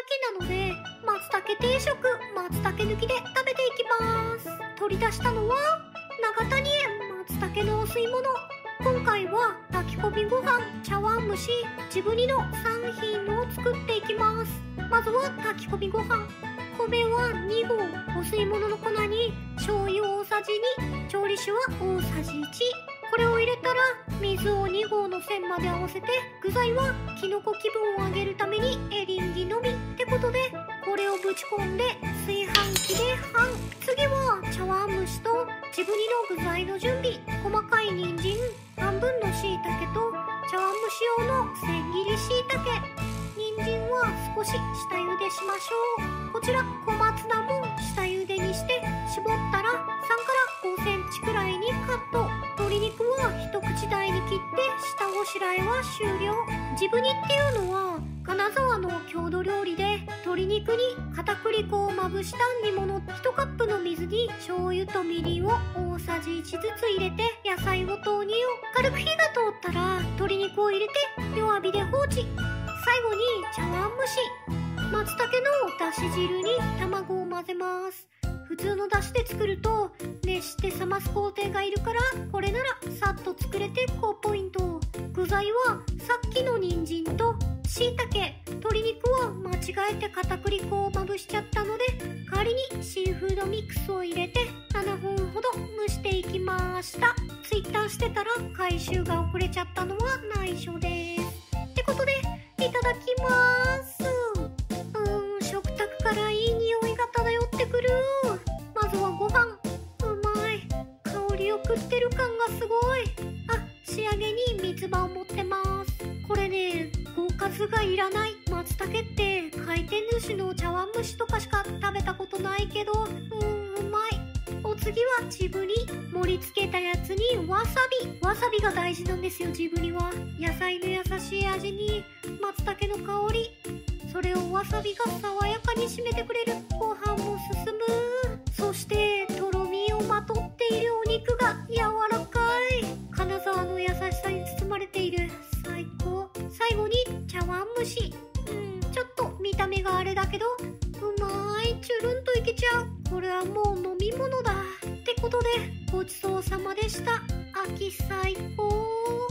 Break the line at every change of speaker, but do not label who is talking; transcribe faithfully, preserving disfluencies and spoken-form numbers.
けなので、松茸定食、松茸抜きで食べていきます。取り出したのは長谷園松茸のお吸い物。今回は炊き込みご飯、茶碗蒸し、ジブニのさん品を作っていきます。まずは炊き込みご飯。米はに合、お吸い物の粉に醤油大さじに、調理酒は大さじいち。これを入れたら水をに合の線まで合わせて、具材はキノコ気分を上げるためにエリンギのみってことで、これをぶち込んで炊飯器で半。次は茶碗蒸しとジブニの具材の準備。細かい人参、半分の椎茸と茶碗蒸し用の千切り椎茸。人参は少し下茹でしましょう。こちら小松菜も下茹でにして絞ったらさんからごセンチくらいにカット。鶏肉は一口大に切って下ごしらえは終了。ジブニっていうのは金沢の郷土料理で、鶏肉に片栗粉をまぶした煮物。いちカップの水に醤油とみりんを大さじいちずつ入れて野菜を投入。軽く火が通ったら鶏肉を入れて弱火で放置。最後に茶碗蒸し。松茸のだし汁に卵を混ぜます。普通のだしで作ると熱して冷ます工程がいるから、これならさっと作れて高ポイント。具材はさっきの人参と椎茸。鶏肉は間違えて片栗粉をまぶしちゃったので、代わりにシーフードミックスを入れてななふんほど蒸していきました。ツイッターしてたら回収が遅れちゃったのは内緒です。ってことでいただきます。うーん、食卓からいい匂いが漂ってくる。まずはご飯。うまい。香りを食ってる感がすごい。あ、仕上げに三つ葉を持ってます。これね、豪華酢がいらない。松茸って回転寿司の茶碗蒸しとかしか食べたことないけど、うーん、うまい。お次はジブニ。盛り付けたやつにわさび。わさびが大事なんですよ、ジブニは。野菜の優しい味に松茸の香り、それをわさびが爽やかに締めてくれる。ご飯も進む。そしてとろみをまとっているお肉が柔らかい。金沢の優しさに包まれている。最高。最後に茶碗蒸し。うん、ちょっと見た目があれだけどうまい。チュルンといけちゃう。これはもう飲み物だ。ってことでごちそうさまでした。秋最高。